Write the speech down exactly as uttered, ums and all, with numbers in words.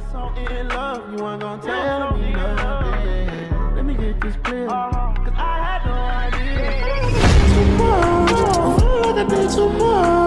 so in love, you ain't gonna tell me nothing. Let me get this clear, cause I had no idea. Too much, I feel like I did too much.